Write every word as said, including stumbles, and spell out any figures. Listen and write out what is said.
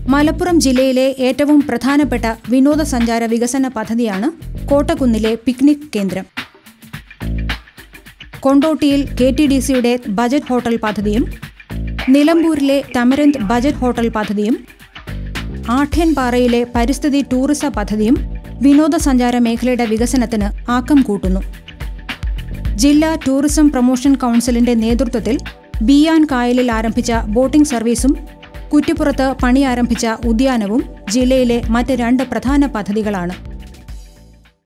മലപ്പുറം ജില്ലയിലെ ഏറ്റവും പ്രധാനപ്പെട്ട വിനോദസഞ്ചാര വികസന പദ്ധതിയാണ് കോട്ടക്കുന്നിലെ പിക്നിക് കേന്ദ്രം. കൊണ്ടോട്ടിയിൽ കെ ടി ഡി സിയുടെ ബജറ്റ് ഹോട്ടൽ പദ്ധതിയും നിലമ്പൂരിലെ തമരന്ത് ബജറ്റ് ഹോട്ടൽ പദ്ധതിയും ആഢ്യൻപാറയിലെ പരിസ്ഥിതി ടൂറിസം പദ്ധതിയും വിനോദസഞ്ചാര മേഖലയുടെ വികസനത്തിന് ആക്കം കൂട്ടുന്നു. ജില്ലാ ടൂറിസം പ്രൊമോഷൻ കൗൺസിലിന്റെ നേതൃത്വത്തിൽ ബിയാൻ കായലിൽ ആരംഭിച്ച ബോട്ടിംഗ് സർവീസും കുറ്റിപ്പുറത്ത് പണി ആരംഭിച്ച ഉദ്യാനവും ജില്ലയിലെ മറ്റ് രണ്ട് പ്രധാന പദ്ധതികളാണ്.